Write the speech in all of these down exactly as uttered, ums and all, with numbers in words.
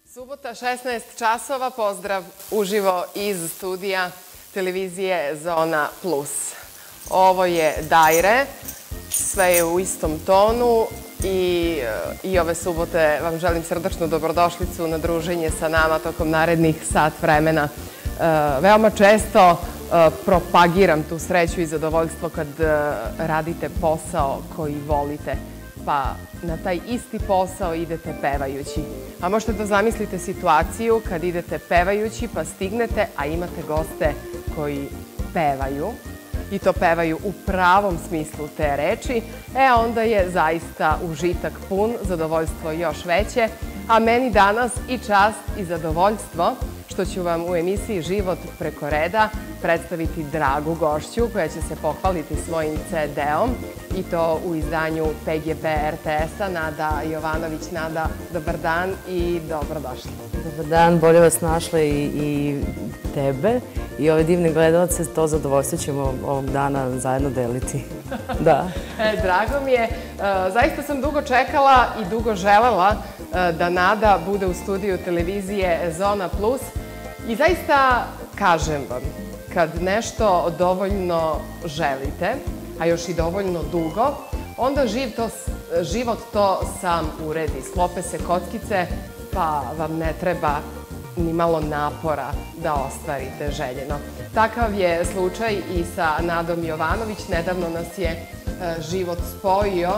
Subota, šesnaest časova, pozdrav uživo iz studija televizije Zona Plus. Ovo je Dajre, sve je u istom tonu i, i ove subote vam želim srdačnu dobrodošlicu na druženje sa nama tokom narednih sat vremena. Veoma često propagiram tu sreću i zadovoljstvo kad radite posao koji volite, pa na taj isti posao idete pevajući. A možete da zamislite situaciju kad idete pevajući pa stignete, a imate goste koji pevaju i to pevaju u pravom smislu te reči, e onda je zaista užitak pun, zadovoljstvo još veće, a meni danas i čast i zadovoljstvo što ću vam u emisiji Život preko reda predstaviti dragu gošću koja će se pohvaliti svojim ce de-om i to u izdanju pe ge pe er te es-a. Nada Jovanović. Nada, dobar dan i dobrodošli. Dobar dan, bolje vas našla i tebe i ove divne gledalce. To zadovoljstvo ćemo ovog dana zajedno deliti. Da. Drago mi je. Zaista sam dugo čekala i dugo želela da Nada bude u studiju televizije Zona Plus i zaista kažem vam, kad nešto dovoljno želite, a još i dovoljno dugo, onda život to sam uredi. Sklope se kockice, pa vam ne treba ni malo napora da ostvarite željeno. Takav je slučaj i sa Nadom Jovanović. Nedavno nas je život spojio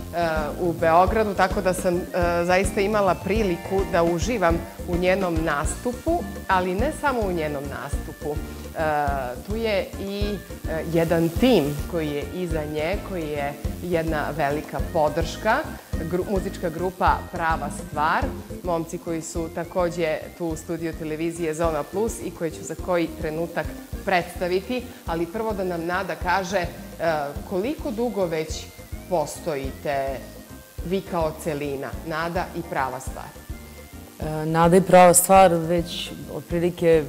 u Beogradu, tako da sam zaista imala priliku da uživam u njenom nastupu, ali ne samo u njenom nastupu. Tu je i jedan tim koji je iza nje, koji je jedna velika podrška, muzička grupa Prava stvar, momci koji su takođe tu u studiju televizije Zona Plus i koje ću za koji trenutak predstaviti, ali prvo da nam Nada kaže koliko dugo već postojite vi kao celina, Nada i Prava stvar. Nada i Prava stvar već otprilike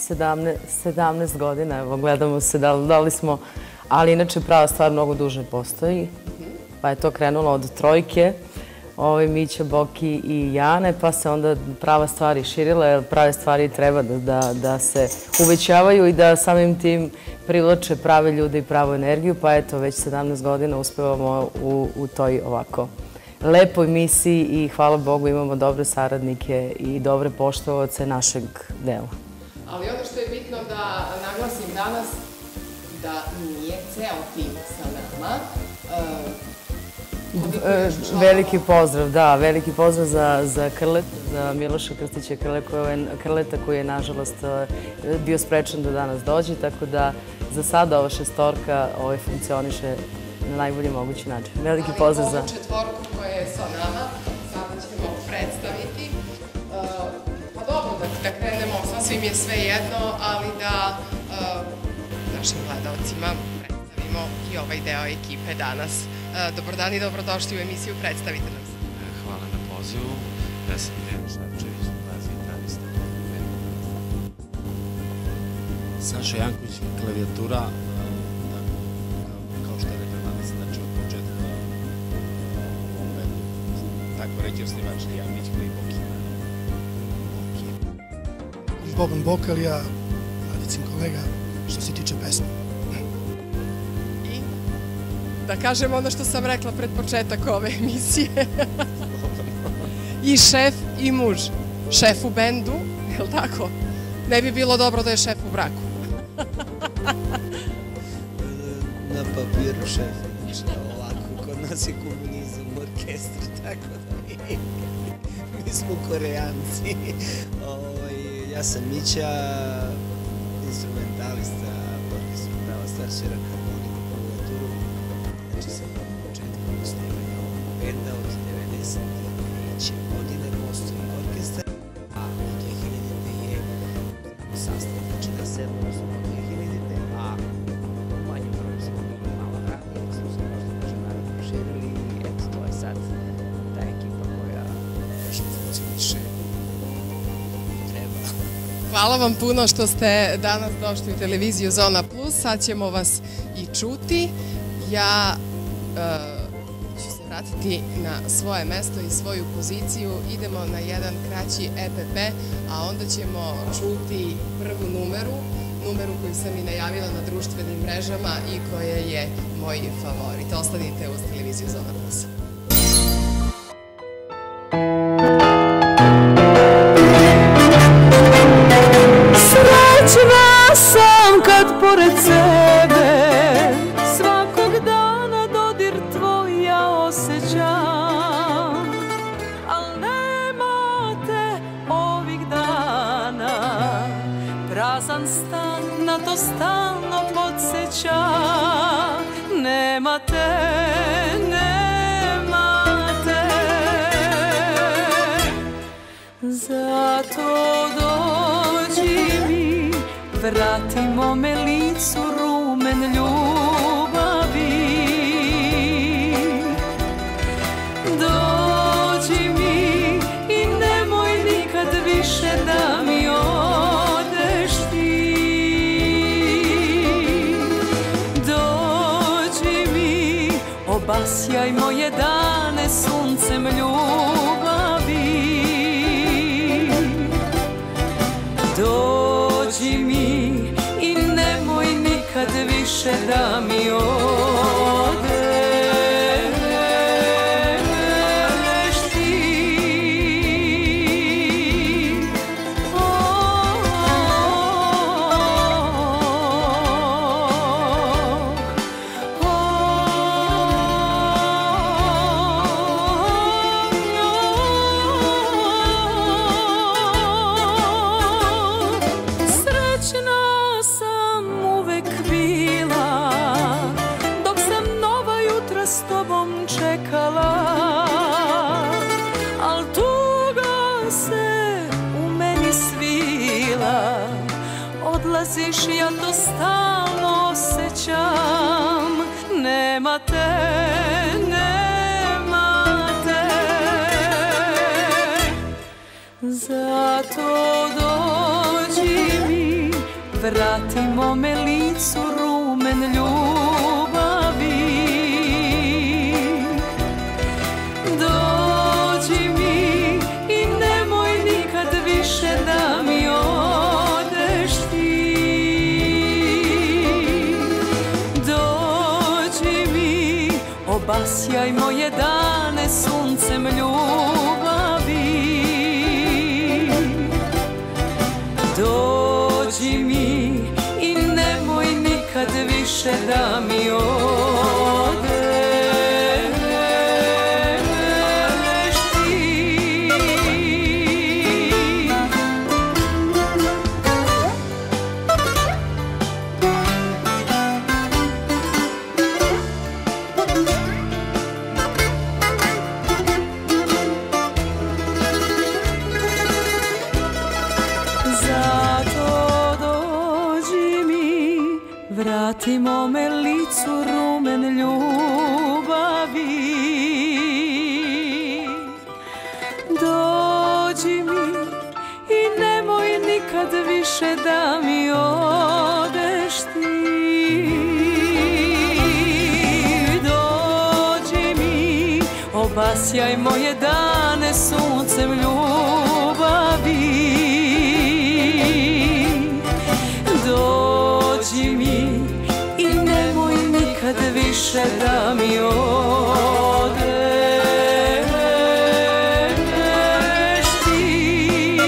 sedamnaest godina, evo gledamo se da li smo, ali inače Prava stvar mnogo duže postoji, pa je to krenulo od trojke, Mića, Boki i Jane, pa se onda Prava stvar i širila, jer prave stvari treba da se uvećavaju i da samim tim privlače prave ljude i pravu energiju, pa eto, već sedamnaest godina uspevamo u toj ovako lepoj misiji i hvala Bogu imamo dobre saradnike i dobre poštovaoce našeg dela. Ali ono što je bitno da naglasim danas, da nije ceo tim sa nama. Veliki pozdrav, da, veliki pozdrav za Krlet, za Miloša Krstića Krleta koji je nažalost bio sprečen da danas dođe, tako da za sada ova šestorka funkcioniše na najbolji mogući način. Veliki pozdrav za... Ali ovu četvorku koja je sa nama, sada ćemo predstaviti. Pa dobro, da krenemo, sasvim je sve jedno, ali da našim gledalcima predstavimo i ovaj deo ekipe danas. Dobar dan i dobrodošli u emisiju, predstavite nam se. Hvala na pozivu, ja sam Dejan Šarčević, bazitarista. Saša Janković, klavijatura, kao što je rekla Nada, znači od početka u ovom bendu, tako reći osnivač Lijan Mićko i Boki. Boban Bokalija, Radicin kolega, što se tiče pesme. Da kažem ono što sam rekla pred početak ove emisije. I šef i muž. Šef u bendu, je li tako? Ne bi bilo dobro da je šef u braku. Na papiru šef, ovako, kod nas je komunizam u orkestru, tako da mi smo Korejanci. Ja sam Mića, instrumentalista u orkestru Prava stvar, sviram harmoniku, klaviaturu. Znači sam na početku osnivanja ovog benda od devedeset treće godine postoji orkestar, a od dve hiljadite je sastav, znači na sedam osnovno od dve hiljadite, a manje broju smo bili malo radnije, smo se prosto kaže naravno proširili i eto to je sad ta ekipa koja još funkcioniše treba. Hvala vam puno što ste danas došli u televiziju Zona Plus, sad ćemo vas i čuti. Ja ću se vratiti vratiti na svoje mesto i svoju poziciju. Idemo na jedan kraći E P P, a onda ćemo čuti prvu numeru, numeru koju sam i najavila na društvenim mrežama i koja je moj favorit. Ostanite uz televiziju Zona Plus. Srećna sam kad pored sebe svakog dana dodir tvoj ja osjećam, al nema te ovih dana, prazan stan na to stalno podsjeća. Nema te, nema te, zato dođi mi, vratimo me licu rumen ljubavi. Dođi mi i nemoj nikad više da mi odeš ti. Dođi mi, obasjaj moje dane suncem ljubavi. Dođi mi i nemoj nikad više da mi odeš ti. Srećna sam uvek bila dok sam nova jutra s tobom čekala, al tuga se u meni svila. Odlaziš, ja to stalno osjećam. Nema te, nema te, zato dođi mi, vratimo me licu rumen ljubavi. Dođi mi i nemoj nikad više da mi odeš ti. Dođi mi, obasjaj moje dane suncem ljubavi. Dođi mi i nemoj nikad više da mi odeš ti. Zato dođi mi, vratimo me licu rumen ljubavi. Dođi mi i nemoj nikad više da mi odeš ti. Dođi mi, obasjaj moje dane suncem ljubavi. Dođi mi i nemoj nikad više da mi odeš ti.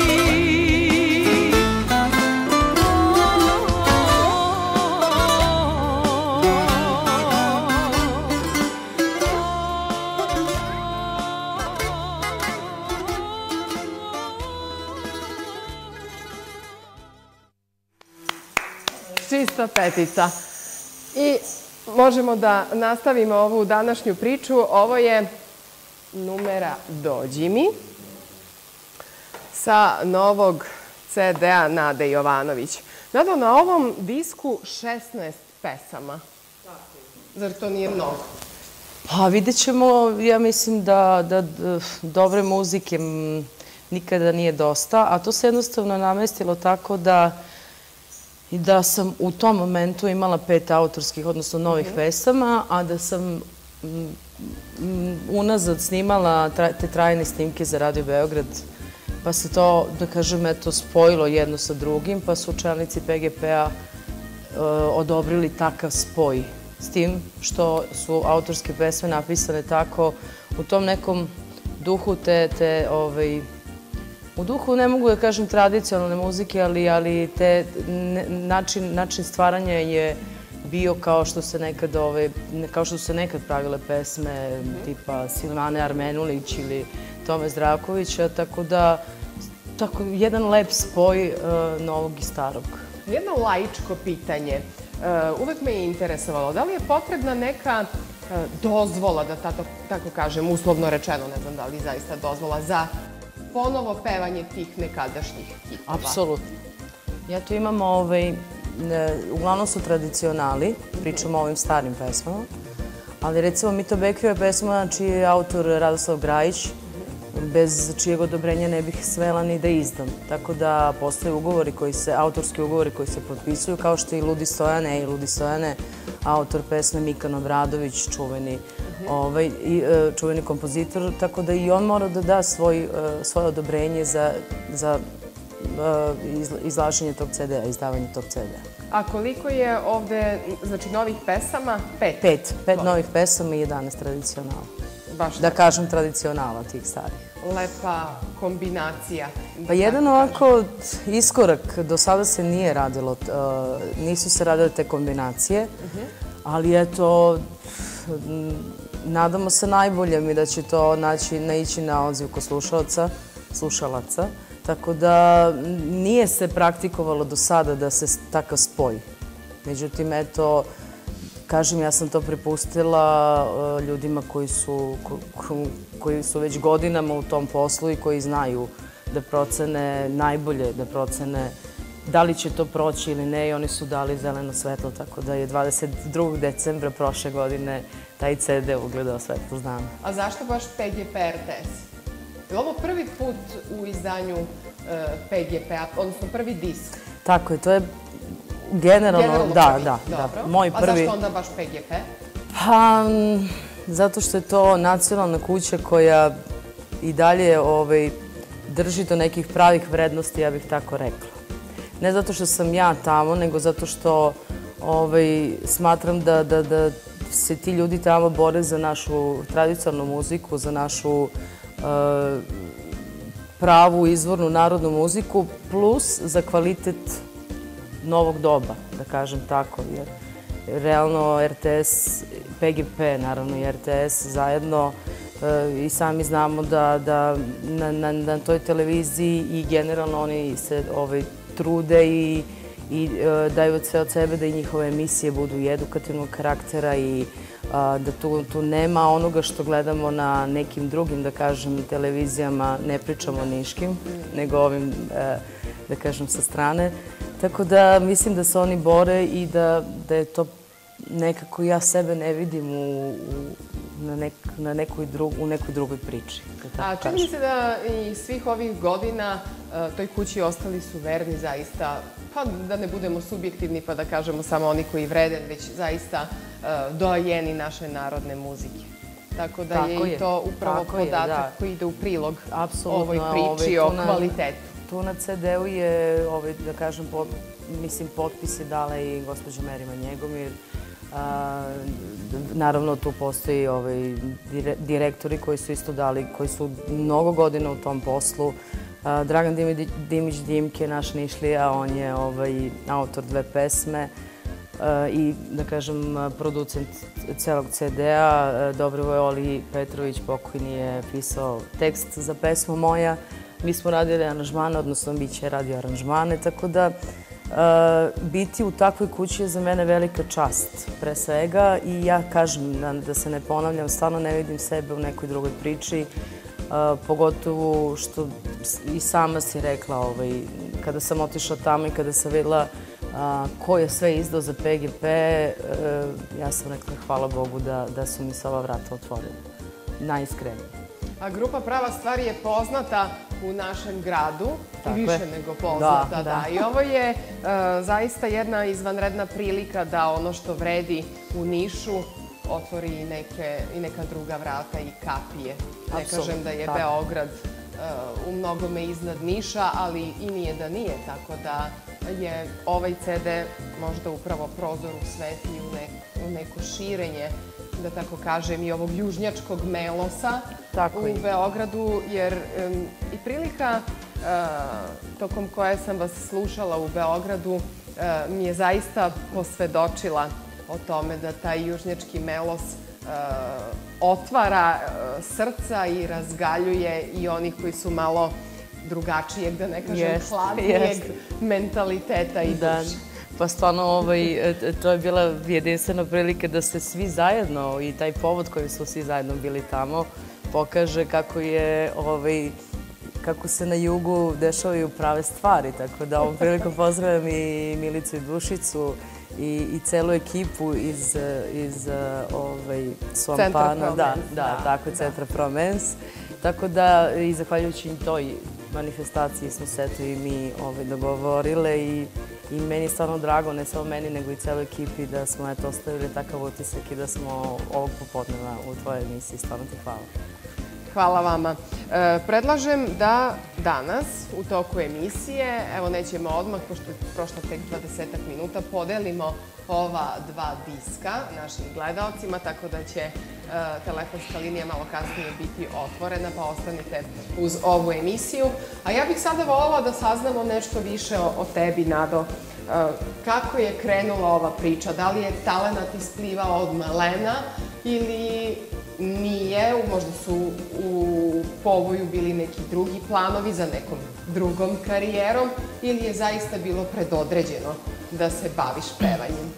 Čista petica. I možemo da nastavimo ovu današnju priču. Ovo je numera Dođi mi sa novog ce de a Nade Jovanović. Nado, na ovom disku šesnaest pesama. Zar to nije mnogo? Pa vidjet ćemo, ja mislim da, da dobre muzike nikada nije dosta, a to se jednostavno namestilo tako da i da sam u tom momentu imala pet autorskih, odnosno novih pesama, a da sam unazad snimala te trajne snimke za Radio Beograd, pa se to, da kažem, eto, spojilo jedno sa drugim, pa su čelnici P G P-a odobrili takav spoj. S tim što su autorske pesme napisane tako u tom nekom duhu te, te, ovaj, u duhu ne mogu da kažem tradicionalne muzike, ali, ali te način, način stvaranja je bio kao što se nekad, ove, kao što su se nekad pravile pesme tipa Silvane Armenulić ili Tome Zdravkovića, tako da tako jedan lep spoj uh, novog i starog. Jedno laičko pitanje. Uh, uvek me je interesovalo. Da li je potrebna neka uh, dozvola, da tato, tako kažem, uslovno rečeno, ne znam da li zaista dozvola, za ponovo pevanje tih nekadašnjih hitova? Apsolutno. Ja tu imam, ovaj, ne, uglavnom su tradicionali, pričamo o ovim starim pesmama, ali recimo Mito Bekijeva pesma, čiji je autor Radoslav Grajić, bez čijeg odobrenja ne bih svela ni da izdam. Tako da postoje ugovori koji se, autorski ugovori koji se potpisuju, kao što i Ludi Stojane, i Ludi Stojane, autor pesme Mikan Obradović, čuveni, ovaj, i, čuveni kompozitor, tako da i on mora da da svoj, svoje odobrenje za, za izlaženje tog ce de a, izdavanje tog ce de a. A koliko je ovde, znači, novih pesama? Pet. Pet. Pet novih pesama i jedanaest tradicionala. Baš da kažem tradicionala tih starih. Lepa kombinacija. Pa jedan ovako iskorak, do sada se nije radilo, nisu se radile te kombinacije, ali eto, nadamo se najboljem i da će to naići na odziv kod slušalaca, slušalaca, tako da nije se praktikovalo do sada da se takav spoj. Međutim, eto, kažem, ja sam to prepustila ljudima koji su, koji su već godinama u tom poslu i koji znaju da procene najbolje, da procene da li će to proći ili ne, i oni su dali zeleno svetlo, tako da je dvadeset drugog decembra prošle godine taj ce de ugledao svetlost dana. A zašto baš P G P R T S? Je li ovo prvi put u izdanju P G P-a, odnosno prvi disk? Tako je, to je generalno, da, da, da. Moj prvi. A zašto onda baš P G P? Pa, zato što je to nacionalna kuća koja i dalje drži do nekih pravih vrednosti, ja bih tako rekla. Ne zato što sam ja tamo, nego zato što smatram da se ti ljudi tamo bore za našu tradicionalnu muziku, za našu pravu, izvornu narodnu muziku, plus za kvalitet novog doba, da kažem tako, jer realno er te es, P G P, naravno i er te es zajedno, i sami znamo da na toj televiziji i generalno oni se trude i daju sve od sebe da i njihove emisije budu i edukativnog karaktera i da tu nema onoga što gledamo na nekim drugim, da kažem, televizijama, ne pričamo niškim, nego ovim, da kažem, sa strane. Tako da mislim da se oni bore i da je to nekako, ja sebe ne vidim u nekoj drugoj priči. A čini mi se da i svih ovih godina toj kući ostali su verni zaista, pa da ne budemo subjektivni pa da kažemo samo oni koji vrede, već zaista doajeni naše narodne muzike. Tako da je i to upravo podatak koji ide u prilog ovoj priči o kvalitetu. Tu na ce de u je, da kažem, mislim, potpis je dala i gospođa Merima Njegomir. Naravno, tu postoji direktori koji su isto dali, koji su mnogo godina u tom poslu. Dragan Dimić Dimke, naš Nišlija, on je autor dve pesme i, da kažem, producent celog ce de a. Dobrivoj Oli Petrović, pokojni, je pisao tekst za pesmu moja. Mi smo radili aranžmane, odnosno Biće radio aranžmane, tako da biti u takvoj kući je za mene velika čast, pre svega, i ja kažem, da se ne ponavljam, stvarno ne vidim sebe u nekoj drugoj priči, pogotovo što i sama si rekla, kada sam otišla tamo i kada sam videla ko je sve izdao za P G P, ja sam rekla hvala Bogu da su mi se ova vrata otvorila, najiskrenije. A grupa Prava stvar je poznata u našem gradu i više nego poznata. Da, i ovo je zaista jedna izvanredna prilika da ono što vredi u Nišu otvori i, neke, i neka druga vrata i kapije. Ne Apsolutno, kažem da je tako. Beograd uh, u mnogome iznad Niša, ali i nije da nije, tako da je ovaj ce de možda upravo prozor u svet i u, ne, u neko širenje, da tako kažem, i ovog južnjačkog melosa Tako u je. Beogradu, jer um, i prilika uh, tokom koje sam vas slušala u Beogradu uh, mi je zaista posvedočila o tome da taj južnjački melos uh, otvara uh, srca i razgaljuje i onih koji su malo drugačijeg, da ne kažem Jest, hladnijeg jest. mentaliteta i Da, duše. pa stvarno ovaj, e, to je bila jedinstvena prilika da se svi zajedno i taj povod kojim smo svi zajedno bili tamo pokaže kako je ovaj, kako se na jugu dešavaju prave stvari, tako da ovom prilikom pozdravljam i Milicu i Dušicu i, i celu ekipu iz, iz ovaj, Swampana, da, Promens, da, da, tako je, da. Centra Promens. Tako da, i zahvaljujući toj manifestaciji smo se eto i mi ovaj, dogovorile i, i meni je stvarno drago, ne samo meni, nego i celoj ekipi da smo eto ostavili takav utisak i da smo ovog popodneva u tvojoj emisiji. Stvarno ti hvala. Hvala vama. E, predlažem da danas, u toku emisije, evo nećemo odmah, pošto je prošlo tek dvadesetak minuta, podelimo ova dva diska našim gledalcima, tako da će e, telefonska linija malo kasnije biti otvorena, pa ostanite uz ovu emisiju. A ja bih sada voljela da saznamo nešto više o, o tebi, Nado. E, kako je krenula ova priča? Da li je talenat isplivao od malena ili nije, možda su u povoju bili neki drugi planovi za nekom drugom karijerom ili je zaista bilo predodređeno da se baviš pevanjem?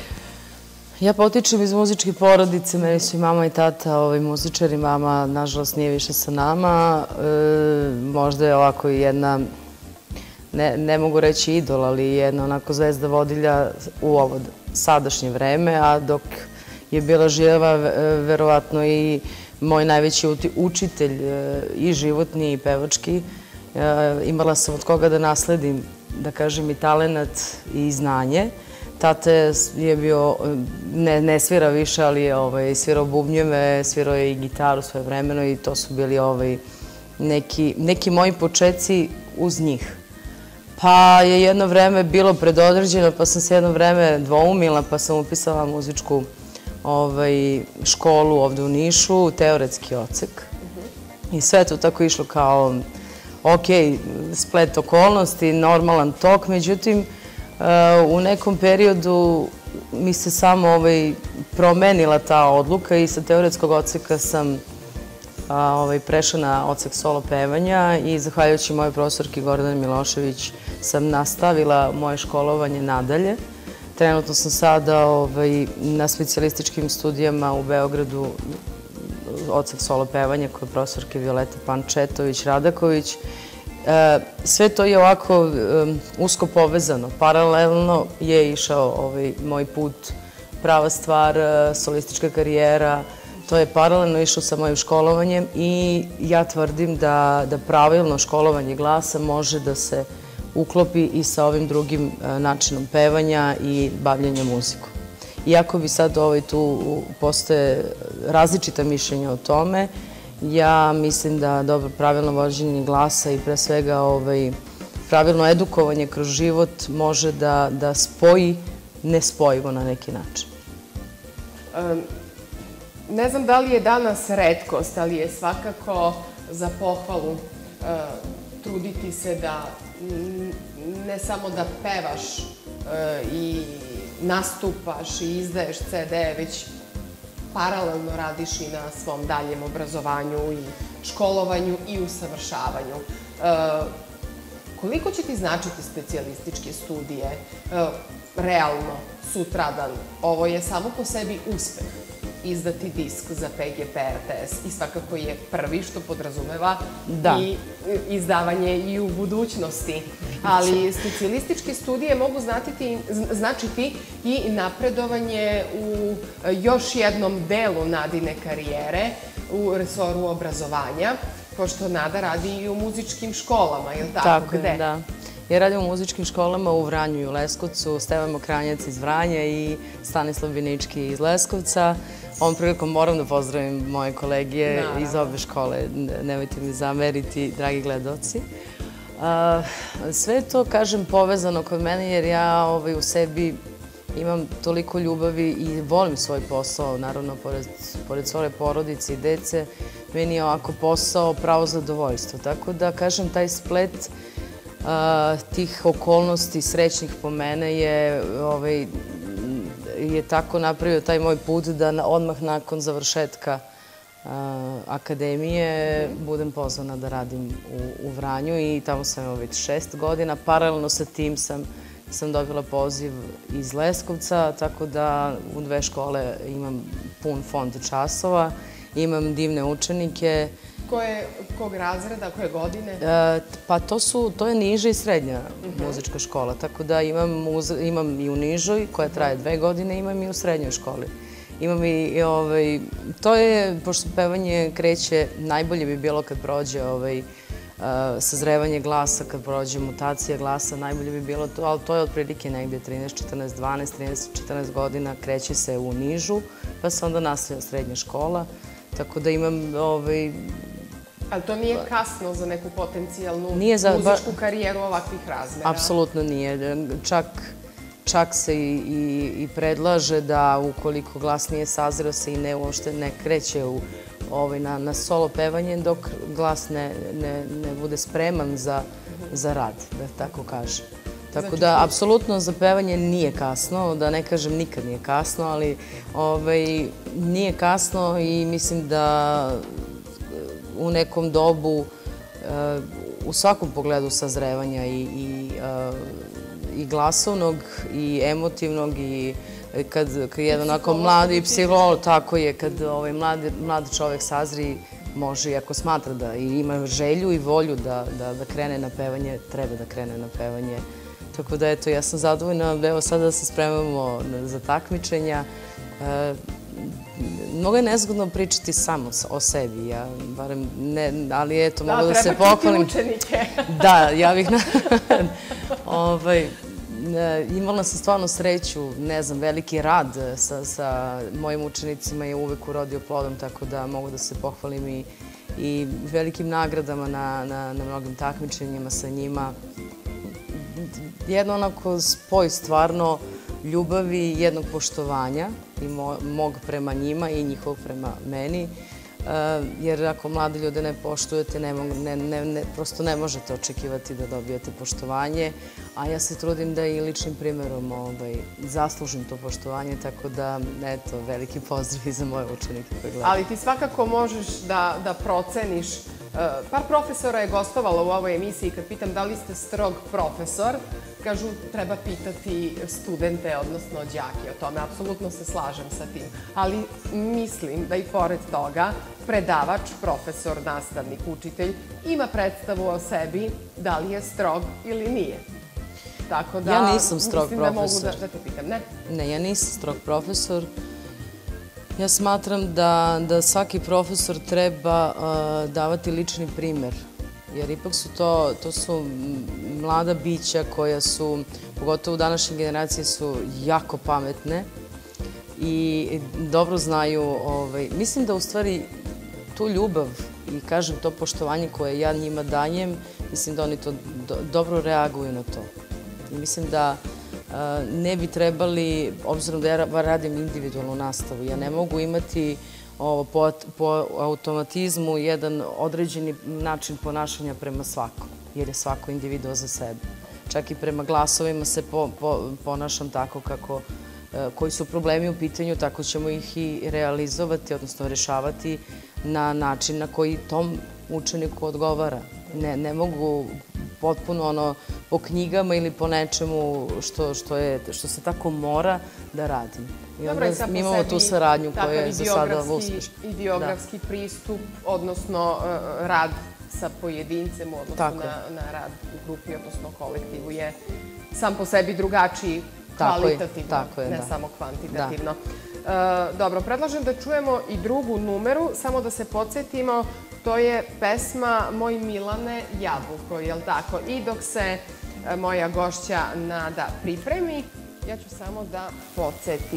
Ja potičem iz muzičke porodice, meni su i mama i tata ovaj, muzičari, mama nažalost nije više sa nama. E, možda je ovako jedna, ne, ne mogu reći idol, ali jedna onako zvezda vodilja u ovo sadašnje vreme, a dok je bila živa verovatno i moj najveći učitelj i životni i pevački. Imala sam od koga da nasledim, da kažem, i talenat i znanje. Tata je bio, ne, ne svira više, ali je ovaj, svirao bubnjeve, svirao je i gitaru svoje vremeno i to su bili ovaj, neki, neki moji počeci uz njih. Pa je jedno vreme bilo predodređeno, pa sam se jedno vreme dvoumila, pa sam upisala muzičku ovaj, školu ovde u Nišu, teoretski odsek. I sve to tako išlo kao, ok, splet okolnosti, normalan tok, međutim, u nekom periodu mi se samo ovaj, promenila ta odluka i sa teoretskog odseka sam ovaj, prešla na odsek solo pevanja i zahvaljujući mojoj profesorki Gordani Milošević sam nastavila moje školovanje nadalje. Trenutno sam sada ovaj, na specijalističkim studijama u Beogradu, odsek solo pevanja koje je profesorke Violeta Pančetović-Radaković. E, sve to je ovako um, usko povezano. Paralelno je išao ovaj, moj put, prava stvar, solistička karijera. To je paralelno išao sa mojim školovanjem i ja tvrdim da, da pravilno školovanje glasa može da se uklopi i sa ovim drugim načinom pevanja i bavljenja muzikom. Iako bi sad ovaj, tu postoje različita mišljenja o tome, ja mislim da dobro pravilno vođenje glasa i pre svega ovaj, pravilno edukovanje kroz život može da, da spoji nespojivo na neki način. Um, ne znam da li je danas retkost, ali je svakako za pohvalu uh, truditi se da ne samo da pevaš uh, i nastupaš i izdaješ ce de, već paralelno radiš i na svom daljem obrazovanju i školovanju i usavršavanju. Uh, koliko će ti značiti specijalističke studije? Uh, realno, sutradan, ovo je samo po sebi uspeh. Izdati disk za pe ge pe er te es i svakako je prvi što podrazumeva da. I izdavanje i u budućnosti. Ali specijalističke studije mogu znatiti, značiti i napredovanje u još jednom delu Nadine karijere u resoru obrazovanja, pošto Nada radi i u muzičkim školama, je li tako? Tako Gde? je, da. Ja radim u muzičkim školama u Vranju i u Leskovcu, Stevan Mokranjac iz Vranja i Stanislav Binički iz Leskovca. Ovom prilikom moram da pozdravim moje kolegije iz obe škole. Nemojte mi zameriti, dragi gledaoci. Sve je to, kažem, povezano kod mene jer ja u sebi imam toliko ljubavi i volim svoj posao, naravno, pored svoje porodice i dece, meni je ovako posao pravo zadovoljstvo. Tako da, kažem, taj splet tih okolnosti srećnih po mene je je tako napravio taj moj put da odmah nakon završetka akademije budem pozvana da radim u Vranju i tamo sam evo već šest godina. Paralelno sa tim sam dobila poziv iz Leskovca, tako da u dve škole imam pun fond časova, imam divne učenike. Kog razreda, koje godine? Pa to je niža i srednja muzička škola, tako da imam i u nižoj, koja traje dve godine, imam i u srednjoj školi. Imam i, to je, pošto pevanje kreće, najbolje bi bilo kad prođe sazrevanje glasa, kad prođe mutacija glasa, najbolje bi bilo to, ali to je otprilike negde trinaest, četrnaest, dvanaest, trinaest, četrnaest godina, kreće se u nižu, pa se onda nastavlja srednja škola, tako da imam... Ali to nije kasno za neku potencijalnu muzičku karijeru ovakvih razmera? Apsolutno nije. Čak se i predlaže da ukoliko glas nije sazreo se i uopšte ne kreće na solo pevanje dok glas ne bude spreman za rad, da tako kažem. Tako da, apsolutno za pevanje nije kasno, da ne kažem nikad nije kasno, ali nije kasno i mislim da u nekom dobu, u svakom pogledu sazrevanja i glasovnog i emotivnog i kad jedan onako mladi psiholog, tako je, kad mladi čovek sazri, može, ako smatra da ima želju i volju da krene na pevanje, treba da krene na pevanje. Tako da, eto, ja sam zadovoljna, evo sada da se spremamo za takmičenja. Mnogo je nezgodno pričati samo o sebi, ja barem ne, ali eto, mogu da se pohvalim. Da, treba čuti učenike. Da, ja bih... Imala sam stvarno sreću, ne znam, veliki rad sa mojim učenicima je uvek urodio plodom, tako da mogu da se pohvalim i velikim nagradama na mnogim takmičenjima sa njima. Jedno onako spoj stvarno ljubavi, jednog poštovanja i mog prema njima i njihovog prema meni, jer ako mlade ljude ne poštujete, prosto ne možete očekivati da dobijete poštovanje, a ja se trudim da i ličnim primjerom zaslužim to poštovanje, tako da, eto, veliki pozdrav i za moje učenike koji gledaju. Ali ti svakako možeš da proceniš, par profesora je gostovalo u ovoj emisiji, kad pitam da li ste strog profesor, kažu treba pitati studente, odnosno đake o tome. Apsolutno se slažem sa tim. Ali mislim da i pored toga predavač, profesor, nastavnik, učitelj ima predstavu o sebi da li je strog ili nije. Tako da... Ja nisam strog profesor. Mislim da mogu da te pitam, ne? Ne, ja nisam strog profesor. Ja smatram da svaki profesor treba davati lični primer. Jer ipak su to, to su mlada bića koja su, pogotovo u današnjoj generaciji, su jako pametne i dobro znaju, mislim da u stvari tu ljubav i kažem to poštovanje koje ja njima dajem, mislim da oni to dobro reaguju na to. I mislim da ne bi trebali, obzirom da ja radim individualnu nastavu, ja ne mogu imati po automatizmu jedan određeni način ponašanja prema svakom, jer je svako individuo za sebe. Čak i prema glasovima se ponašam tako kako, koji su problemi u pitanju, tako ćemo ih i realizovati, odnosno rešavati na način na koji tom učeniku odgovara. Ne mogu potpuno ono po knjigama ili po nečemu što se tako mora da radim. I onda mi imamo tu saradnju koja je za sada uspešna. Ideografski pristup, odnosno rad sa pojedincem u odnosu na rad u grupi, odnosno kolektivu je sam po sebi drugačiji kvalitativno, ne samo kvantitativno. Dobro, predlažem da čujemo i drugu numeru, samo da se podsjetimo, to je pesma Moj Milane Jabuko, je li tako? I dok se moja gošća Nada pripremi, ja ću samo da podsjetim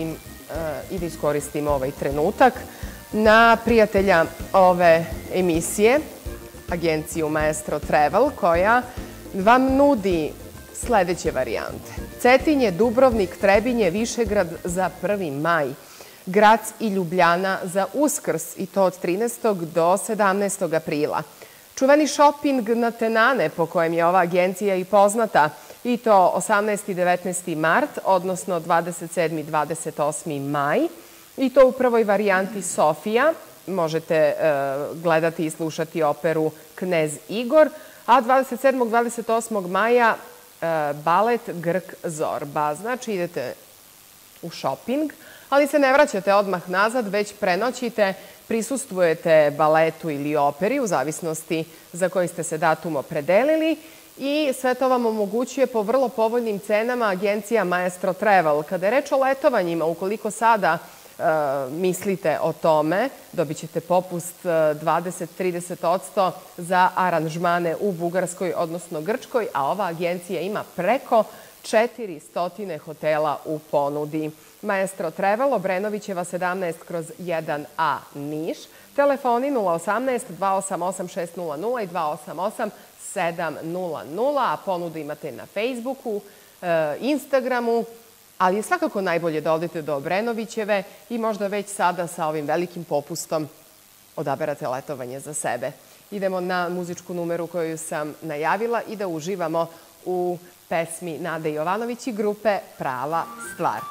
i da iskoristim ovaj trenutak na prijatelja ove emisije, agenciju Maestro Travel, koja vam nudi sledeće varijante. Cetinje, Dubrovnik, Trebinje, Višegrad za prvi maj, Grac i Ljubljana za Uskrs, i to od trinaestog do sedamnaestog aprila. Čuveni šoping na Tenane, po kojem je ova agencija i poznata, i to osamnaesti i devetnaesti mart, odnosno dvadeset sedmi i dvadeset osmi maj, i to u prvoj varijanti Sofija. Možete gledati i slušati operu Knez Igor, a dvadeset sedmog i dvadeset osmog maja balet Grk Zorba. Znači idete u šoping, ali se ne vraćate odmah nazad, već prenoćite, prisustvujete baletu ili operi, u zavisnosti za koji ste se datum opredelili, i sve to vam omogućuje po vrlo povoljnim cenama agencija Maestro Travel. Kada je reč o letovanjima, ukoliko sada mislite o tome, dobit ćete popust dvadeset do trideset posto za aranžmane u Bugarskoj, odnosno Grčkoj, a ova agencija ima preko četiristo hotela u ponudi. Maestro Travel, Obrenovićeva sedamnaest kroz jedan a Niš, telefoni nula osamnaest dva osam osam šest nula nula i dva osam osam sedam nula nula, a ponudu imate na Facebooku, Instagramu, ali je svakako najbolje da odete do Obrenovićeve i možda već sada sa ovim velikim popustom odaberate letovanje za sebe. Idemo na muzičku numeru koju sam najavila i da uživamo u pesmi Nade Jovanović i grupe Prava stvar.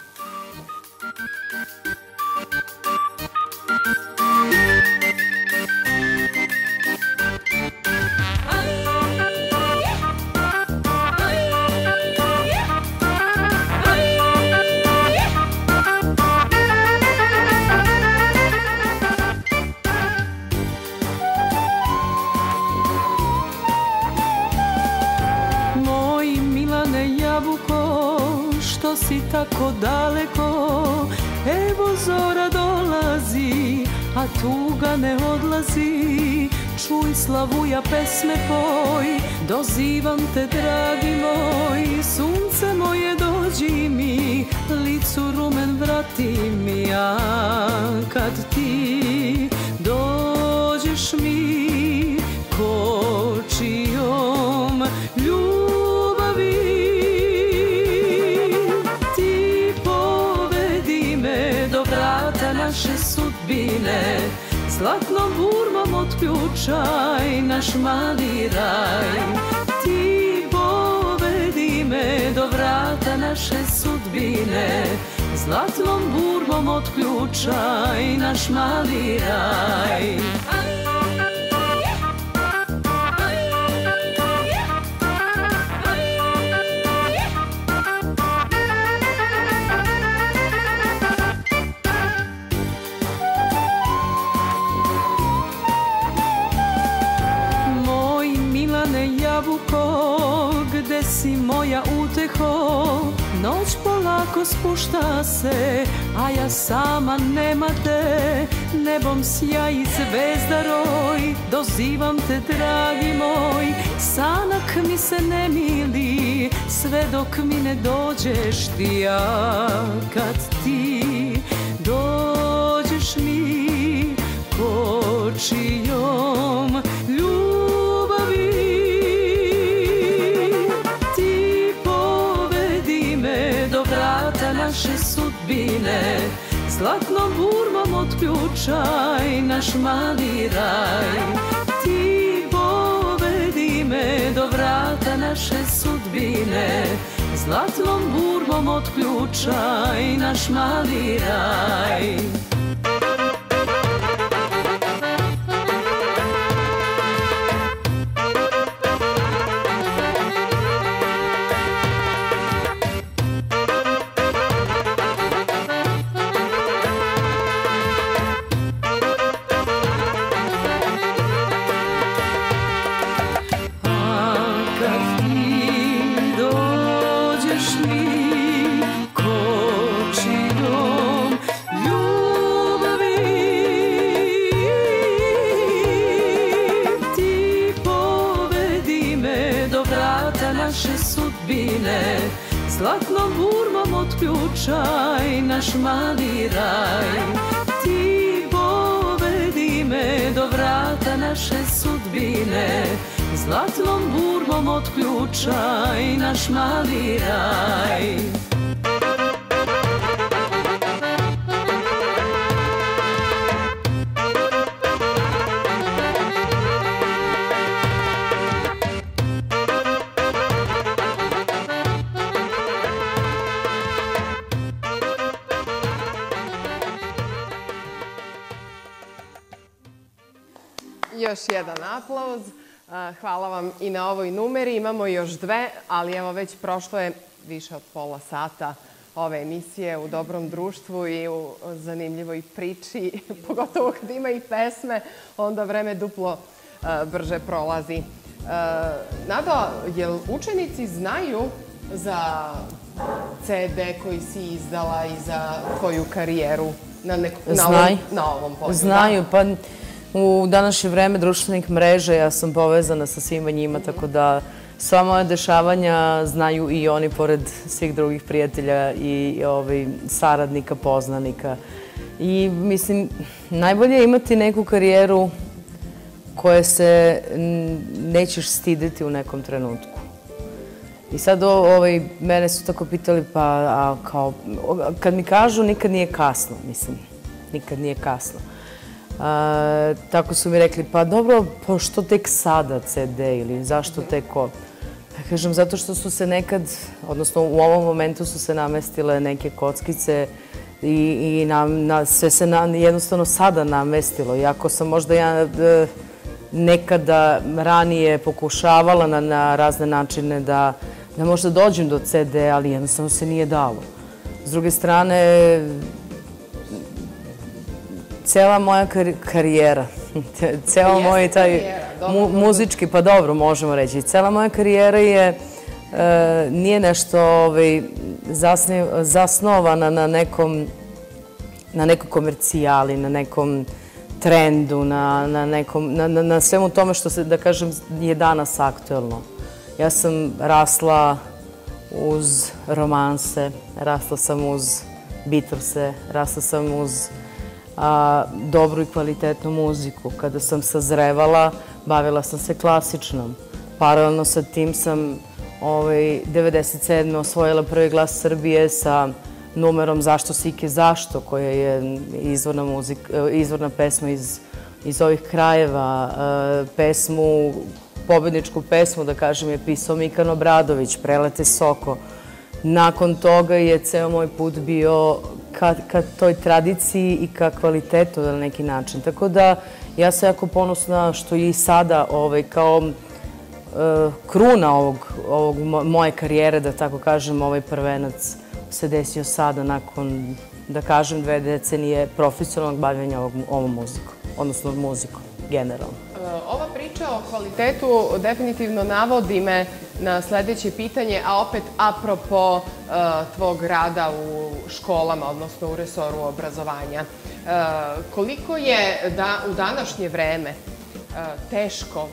Što si tako daleko, evo zora dolazi, a tuga ne odlazi. Čuj, Slavuja, pesme poj, dozivam te, dragi moj. Sunce moje, dođi mi, licu rumen vrati mi, a kad ti dođeš mi kočijom ljubavi, naše sudbine, zlatnom burmom otključaj naš mali raj. Ti povedi me do vrata naše sudbine, zlatnom burmom otključaj naš mali raj. Gde si moja uteho, noć polako spušta se, a ja sama nema te. Nebom sjaji zvezda roj, dozivam te, dragi moj. Sanak mi se ne mili, sve dok mi ne dođeš ti, a kad ti dođeš mi kočijom ljubavi, naše sudbine, zlatnom burmom otključaj naš mali raj. Ti povedi me do vrata naše sudbine, zlatnom burmom otključaj naš mali raj. zlatnom burmom otključaj naš mali raj. Ti povedi me do vrata naše sudbine, zlatnom burmom otključaj naš mali raj. Još jedan aplauz. Hvala vam i na ovoj numeri. Imamo još dve, ali evo već prošlo je više od pola sata ove emisije u dobrom društvu i u zanimljivoj priči, pogotovo kad ima i pesme, onda vreme duplo brže prolazi. Nado, jel učenici znaju za ce de koji si izdala i za tvoju karijeru na ovom polju? Znaju, pa u današnje vreme društvenih mreža ja sam povezana sa svima njima, tako da sva moja dešavanja znaju i oni pored svih drugih prijatelja i saradnika, poznanika. I mislim, najbolje je imati neku karijeru koje se nećeš stideti u nekom trenutku. I sad mene su tako pitali, pa kao, kad mi kažu nikad nije kasno, mislim, nikad nije kasno. Tako su mi rekli, pa dobro, što tek sada ce de ili zašto tek ovo? Ja kažem, zato što su se nekad, odnosno u ovom momentu su se namestile neke kockice i sve se jednostavno sada namestilo. Iako sam možda ja nekada ranije pokušavala na razne načine da možda dođem do ce de, ali jednostavno se nije dalo. S druge strane, cela moja karijera, cela moja taj muzički, pa dobro možemo reći, cela moja karijera je, nije nešto zasnovana na nekom, na nekoj komercijali, na nekom trendu, na svemu tome što se, da kažem, je danas aktuelno. Ja sam rasla uz romanse, rasla sam uz Beatlese, rasla sam uz dobru i kvalitetnu muziku. Kada sam sazrevala, bavila sam se klasičnom. Paralelno sa tim sam devedeset sedme osvojila prvi glas Srbije sa numerom Zašto Sike zašto, koja je izvorna pesma iz ovih krajeva. Pesmu, pobedničku pesmu, da kažem, je pisao Mikan Obradović, Prelete Soko. Nakon toga je ceo moj put bio ka toj tradiciji i ka kvalitetu na neki način. Tako da ja sam jako ponosna što i sada kao kruna ovog moje karijere, da tako kažem, ovaj prvenac se desio sada nakon, da kažem, dve decenije profesionalnog bavljenja ovom muzikom, odnosno muzikom, generalno. Ova priča o kvalitetu definitivno navodi me na sledeće pitanje, a opet apropo tvog rada u školama, odnosno u resoru obrazovanja. Koliko je u današnje vreme teško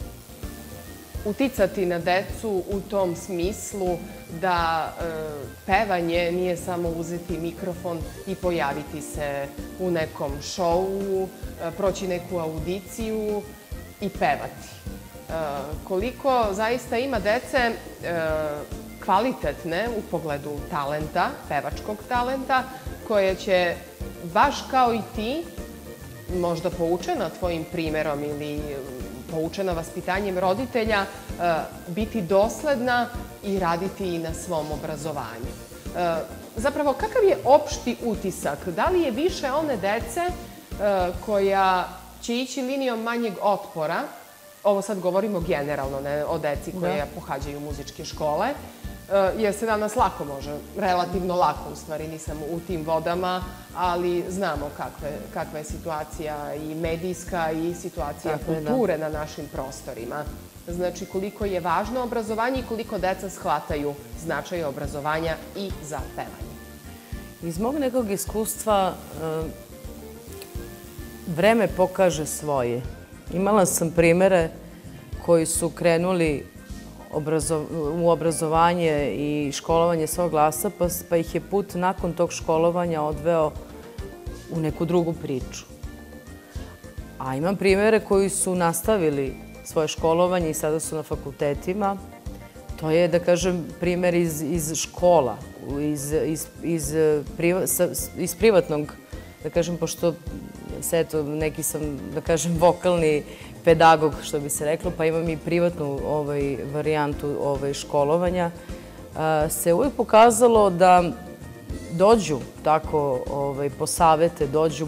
uticati na decu u tom smislu da pevanje nije samo uzeti mikrofon i pojaviti se u nekom šovu, proći neku audiciju i pevati. Koliko zaista ima dece kvalitetne u pogledu talenta, pevačkog talenta, koje će, baš kao i ti, možda poučena tvojim primerom ili poučena vaspitanjem roditelja, biti dosledna i raditi i na svom obrazovanju. Zapravo, kakav je opšti utisak? Da li je više one dece koja će ići linijom manjeg otpora, ovo sad govorimo generalno, ne o deci koje pohađaju muzičke škole, jer se danas lako može, relativno lako u stvari, nisam u tim vodama, ali znamo kakva je situacija i medijska i situacija kulture na našim prostorima. Znači, koliko je važno obrazovanje i koliko deca shvataju značaj obrazovanja i za pevanje. Iz mog nekog iskustva vreme pokaže svoje. Imala sam primere koji su krenuli u obrazovanje i školovanje svog glasa, pa ih je put nakon tog školovanja odveo u neku drugu priču. A imam primere koji su nastavili svoje školovanje i sada su na fakultetima. To je, da kažem, primer iz škola, iz privatnog, da kažem, pošto se, eto, neki sam, da kažem, vokalni pedagog, što bi se reklo, pa imam i privatnu varijantu školovanja, se uvijek pokazalo da dođu tako po savete, dođu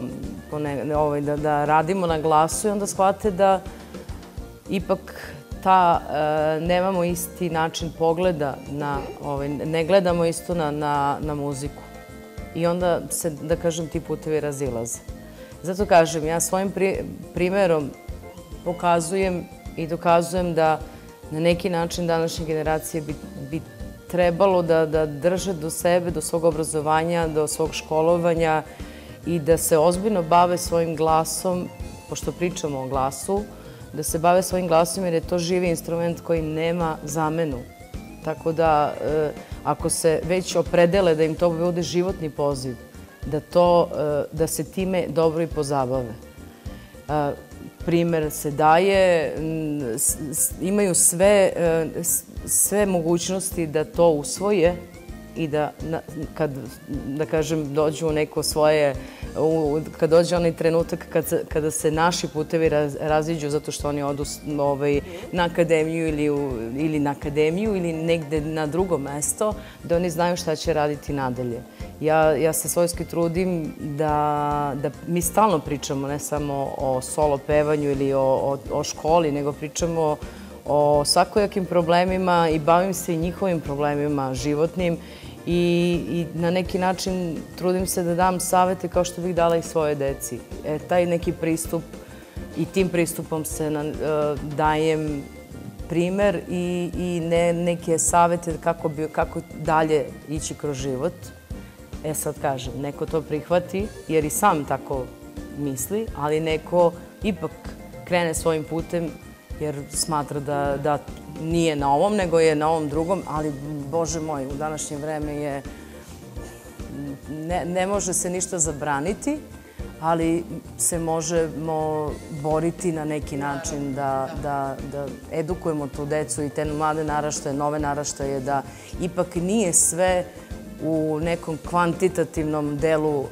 da radimo na glasu i onda shvate da ipak ta, nemamo isti način pogleda, ne gledamo isto na muziku. I onda se, da kažem, ti putevi razilaze. Zato kažem, ja svojim primerom pokazujem i dokazujem da na neki način današnje generacije bi trebalo da drže do sebe, do svog obrazovanja, do svog školovanja i da se ozbiljno bave svojim glasom, pošto pričamo o glasu, da se bave svojim glasom jer je to živi instrument koji nema zamenu. Tako da, ako se već opredele da im to bude životni poziv, da se time dobro i pozabave. Primer se daje, imaju sve mogućnosti da to usvoje i da, kad, da kažem, dođu u neko svoje, kad dođe onaj trenutak kada se naši putevi raziđu zato što oni odu na akademiju ili na akademiju ili negde na drugo mesto, da oni znaju šta će raditi nadalje. Ja se svojski trudim da mi stalno pričamo ne samo o solo pevanju ili o školi, nego pričamo o svakojakim problemima i bavim se i njihovim problemima životnim i na neki način trudim se da dam savete kao što bih dala i svoje deci. Taj neki pristup i tim pristupom se dajem primer i neke savete kako dalje ići kroz život. E sad kažem, neko to prihvati jer i sam tako misli, ali neko ipak krene svojim putem jer smatra da nije na ovom, nego je na ovom drugom, ali, Bože moj, u današnje vreme je... Ne može se ništa zabraniti, ali se možemo boriti na neki način da edukujemo tu decu i te mlade naraštaje, nove naraštaje, da ipak nije sve u nekom kvantitativnom delu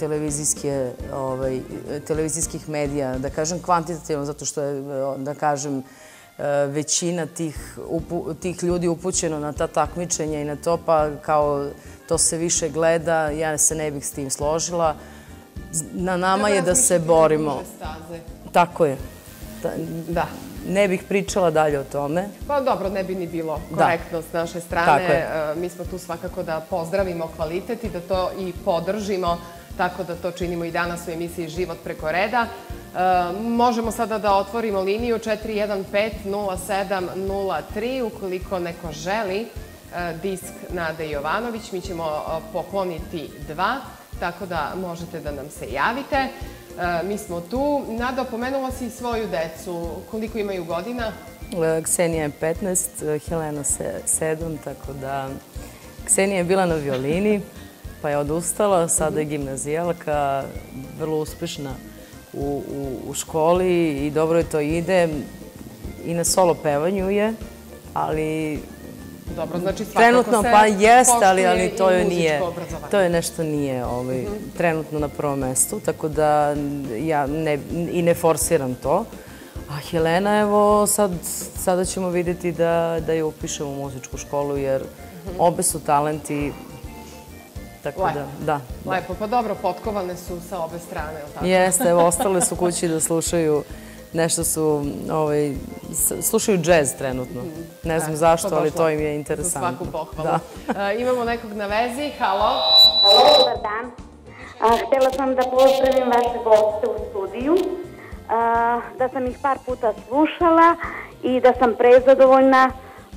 televizijskih medija. Da kažem kvantitativno, zato što je, da kažem, većina tih ljudi upućeno na ta takmičenja i na to, pa kao to se više gleda, ja se ne bih s tim složila. Na nama je da se borimo. Tako je. Da. Ne bih pričala dalje o tome. Pa dobro, ne bi ni bilo korektno s naše strane. Mi smo tu svakako da pozdravimo kvalitet i da to i podržimo, tako da to činimo i danas u emisiji Život preko reda. Možemo sada da otvorimo liniju četiri jedan pet nula sedam nula tri ukoliko neko želi disk Nade Jovanović. Mi ćemo pokloniti dva, tako da možete da nam se javite. Mi smo tu. Nada, pomenula si svoju decu. Koliko imaju godina? Ksenija je petnaest, Helena sedam, tako da... Ksenija je bila na violini, pa je odustala. Sada je gimnazijalka, vrlo uspešna u školi i dobro je to ide. I na solo pevanju je, ali... Dobro, znači svakako se trenutno pa jeste, ali to je muzičko obrazovanje. To je nešto nije trenutno na prvom mestu, tako da ja i ne forsiram to. A Helena, evo, sada ćemo vidjeti da je upišemo u muzičku školu, jer obe su talenti, tako da, da. Lepo, pa dobro, potkovane su sa obe strane, ili tako? Jeste, evo, ostale su kući da slušaju nešto su, slušaju džez trenutno. Ne znam zašto, ali to im je interesantno. Za svaku pohvalu. Imamo nekog na vezi. Halo. Halo, dobar dan. Htjela sam da pozdravim vaše goste u studiju, da sam ih par puta slušala i da sam prezadovoljna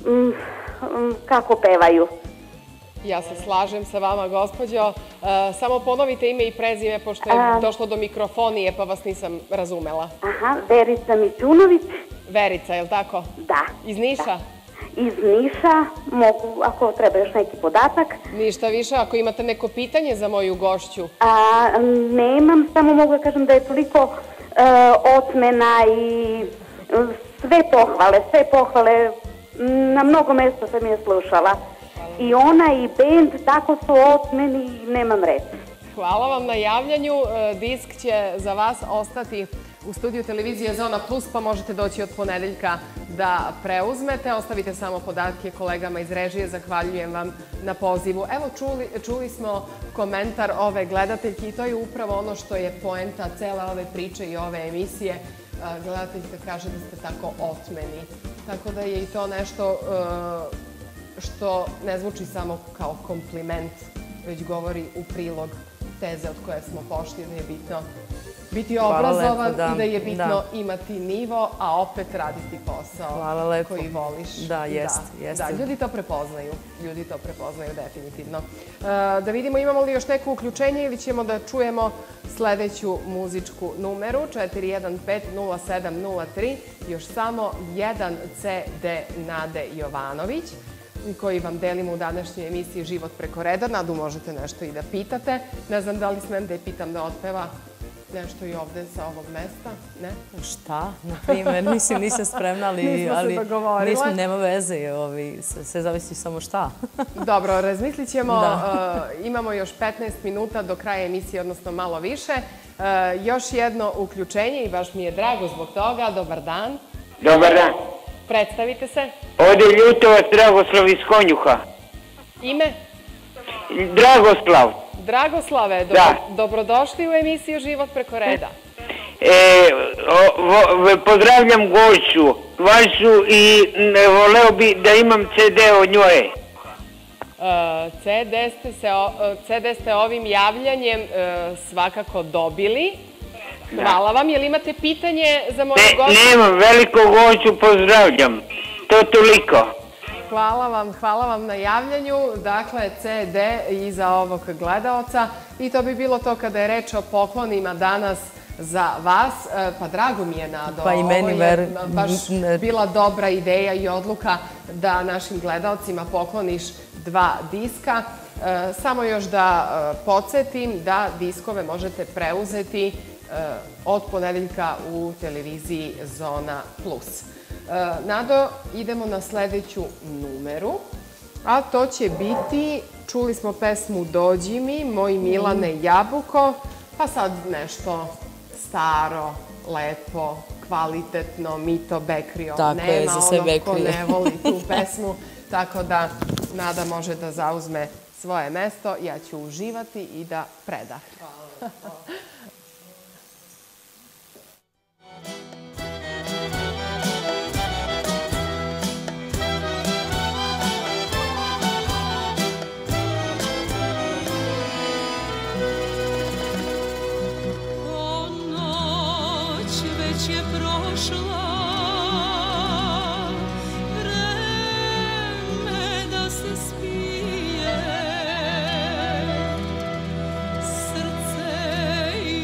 kako pevaju. Ja se slažem sa vama, gospođo. Samo ponovite ime i prezime, pošto je došlo do mikrofonije, pa vas nisam razumela. Aha, Verica Mićunović. Verica, je li tako? Da. Iz Niša? iz Niša. Mogu, ako treba još neki podatak. Ništa više, ako imate neko pitanje za moju gošću. A, nemam, samo mogu da kažem da je toliko uh, ocmena i sve pohvale, sve pohvale. Na mnogo mesta sam je slušala. I ona i bend, tako su ocmeni, nemam reći. Hvala vam na javljanju. Disk će za vas ostati u studiju televizije Zona Plus, pa možete doći od ponedeljka da preuzmete. Ostavite samo podatke kolegama iz režije. Zahvaljujem vam na pozivu. Evo, čuli, čuli smo komentar ove gledateljke i to je upravo ono što je poenta cele ove priče i ove emisije. Gledateljka kaže da ste tako otmeni. Tako da je i to nešto što ne zvuči samo kao kompliment, već govori u prilog teze od koje smo pošli, da je bitno biti obrazovan i da je bitno imati nivo, a opet raditi posao koji voliš. Da, jest. Da, ljudi to prepoznaju. Ljudi to prepoznaju definitivno. Da vidimo imamo li još neko uključenje ili ćemo da čujemo sledeću muzičku numeru četiri jedan pet nula sedam nula tri, još samo jedan ce de Nade Jovanović, koji vam delimo u današnjoj emisiji Život preko reda. Nadu, možete nešto i da pitate. Ne znam da li smem da je pitam da otpeva nešto i ovde sa ovog mesta, ne? Šta, na primjer, mislim, nisam spremna, ali nismo, nema veze, sve zavisi samo šta. Dobro, razmislit ćemo, imamo još petnaest minuta do kraja emisije, odnosno malo više. Još jedno uključenje i baš mi je drago zbog toga. Dobar dan. Dobar dan. Predstavite se. Ovdje je Ljutovac Dragoslav iz Konjuha. Ime? Dragoslav. Dragoslave, dobrodošli u emisiju Život preko reda. Pozdravljam gošću vašu i voleo bi da imam ce de od njoje. ce de ste ovim javljanjem svakako dobili. Hvala vam. Je li imate pitanje za moju gošću? Nemam, veliko gošću pozdravljam. To toliko. Hvala vam, hvala vam na javljanju. Dakle, ce de iza ovog gledaoca. I to bi bilo to kada je reč o poklonima danas za vas. Pa drago mi je, Nado. Pa i meni, ver... Ovo je baš bila dobra ideja i odluka da našim gledaocima pokloniš dva diska. Samo još da podsjetim da diskove možete preuzeti od ponedeljka u televiziji Zona Plus. Nado, idemo na sledeću numeru, a to će biti, čuli smo pesmu Dođi mi, Moj Milane Jabuko, pa sad nešto staro, lepo, kvalitetno, Mito Bekrio. Nema ono ko ne voli tu pesmu, tako da Nada može da zauzme svoje mesto, ja ću uživati i da predah. Hvala. Je prošla, vreme da se spije, srce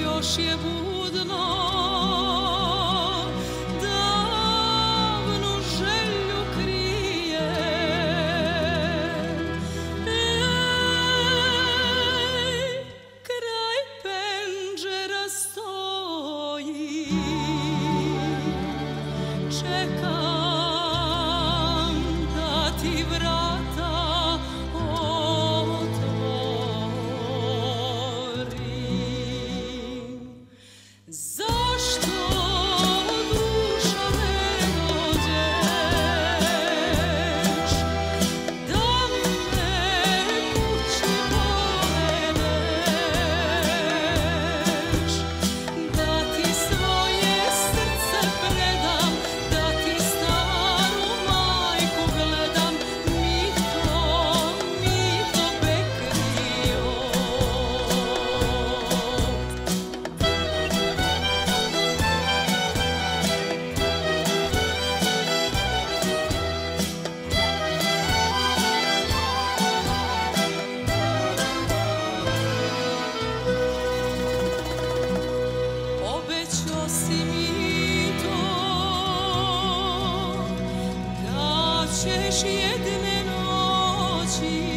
već jedne noći,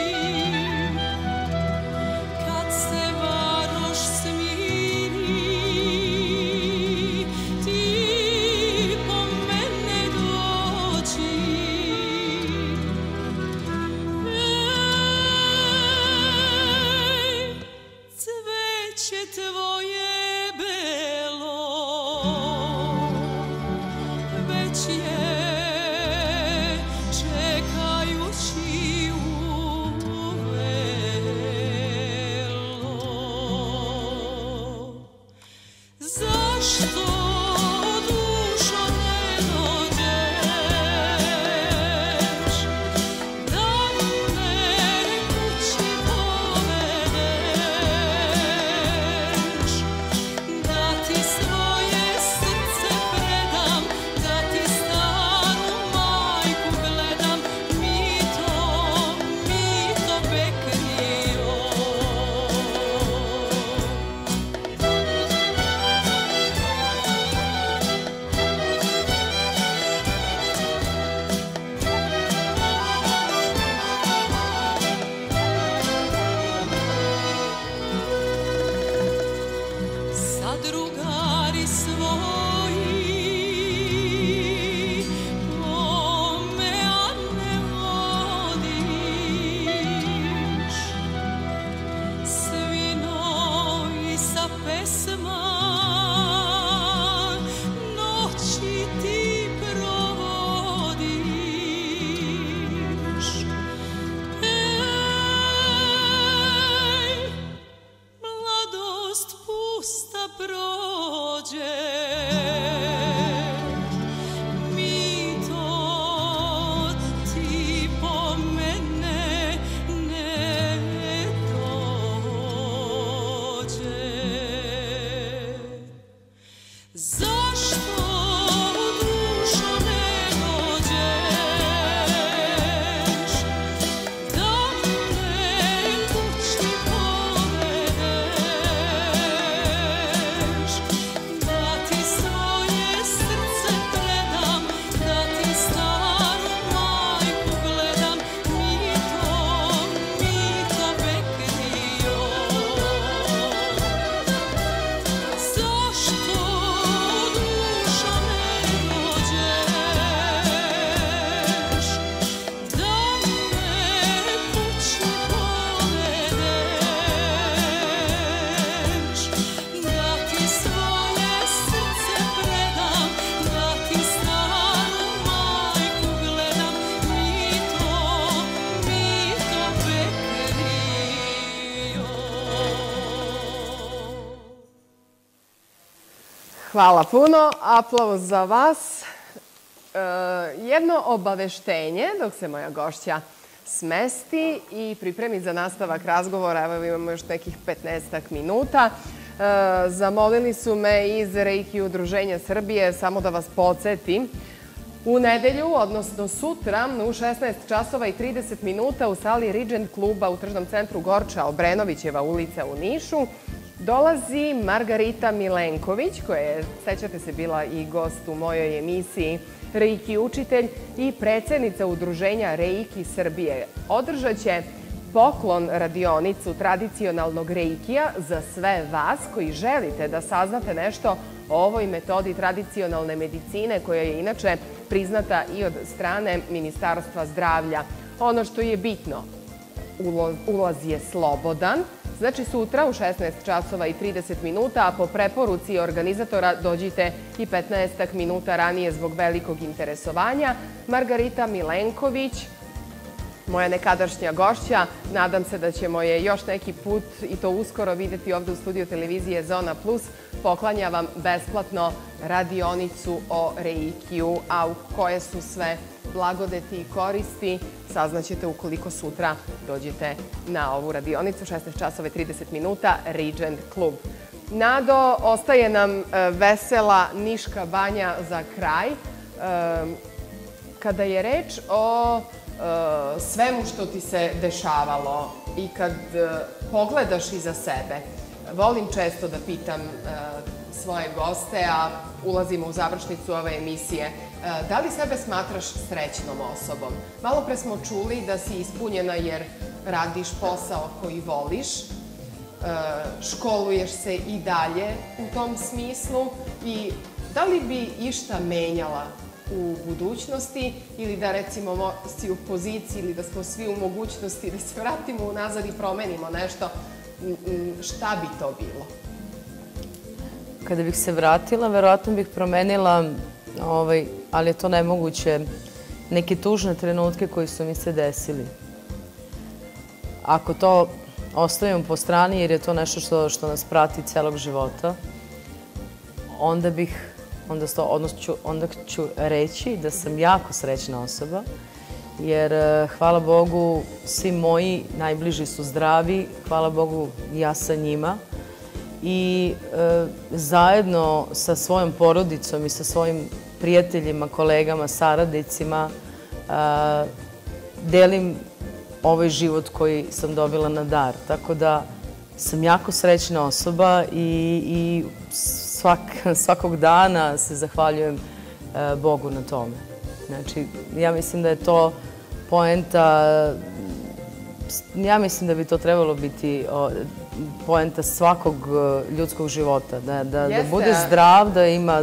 kad se varoš smiri, ti po mene doći. Ej, cveće tvoje belo već je čekajući uvelo. Zašto dušo ne dođeš, da me kući povedeš, da ti svoje srce predam, da ti staru majku gledam, mito, mito Bekrio. Sad drugari svoji po me a ne vodiš, svinovi sa pesma noći ti provodiš. Ej, mladost pusta prođe, mito ti po mene ne dođe. Zašto dušo ne dođeš, da me kući povedeš, da ti svoje srce predam, da ti staru majku gledam, mito, mito Bekrio. Zašto dušo ne dođeš, da me kući povedeš, da ti svoje srce predam, da ti staru majku gledam, mito, mito Bekrio. Hvala puno. Aplauz za vas. E, jedno obaveštenje dok se moja gošća smesti i pripremi za nastavak razgovora. Evo imamo još nekih petnaestak minuta. E, zamolili su me iz Reiki udruženja Srbije, samo da vas podsjetim, u nedelju, odnosno sutra, u šesnaest časova i trideset minuta u sali Regent kluba u tržnom centru Gorča, Obrenovićeva ulica u Nišu, dolazi Margarita Milenković, koja je, sećate se, bila i gost u mojoj emisiji Reiki učitelj i predsjednica udruženja Reiki Srbije. Održat će poklon radionicu tradicionalnog reikija za sve vas koji želite da saznate nešto o ovoj metodi tradicionalne medicine koja je inače priznata i od strane Ministarstva zdravlja. Ono što je bitno, ulaz je slobodan. Znači sutra u šesnaest časova i trideset minuta, a po preporuci organizatora dođite i petnaestak minuta ranije zbog velikog interesovanja. Margarita Milenković, moja nekadašnja gošća. Nadam se da ćemo je još neki put i to uskoro vidjeti ovdje u studiju televizije Zona Plus. Poklanja vam besplatno radionicu o reikiju, a u koje su sve blagodeti i koristi saznaćete ukoliko sutra dođete na ovu radionicu, šesnaest časova i trideset minuta, Regent klub. Nado, ostaje nam vesela Niška banja za kraj. Kada je reč o svemu što ti se dešavalo i kad pogledaš iza sebe, volim često da pitam svoje goste, a ulazimo u završnicu ove emisije, Da li sebe smatraš srećnom osobom? Malo pre smo čuli da si ispunjena jer radiš posao koji voliš, školuješ se i dalje u tom smislu i da li bi išta menjala u budućnosti ili da recimo si u poziciji ili da smo svi u mogućnosti da se vratimo unazad i promenimo nešto, šta bi to bilo? Kada bih se vratila, verovatno bih promenila, ali je to nemoguće, neke tužne trenutke koji su mi se desili. Ako to ostavimo po strani, jer je to nešto što nas prati celog života, onda bih onda ću reći da sam jako srećna osoba, jer hvala Bogu svi moji najbliži su zdravi, hvala Bogu ja sa njima i zajedno sa svojom porodicom i sa svojim prijateljima, kolegama, saradnicima delim ovaj život koji sam dobila na dar. Tako da sam jako srećna osoba i svakog dana se zahvaljujem Bogu na tome. Znači, ja mislim da je to poenta, ja mislim da bi to trebalo biti poenta svakog ljudskog života. Da bude zdrav, da ima,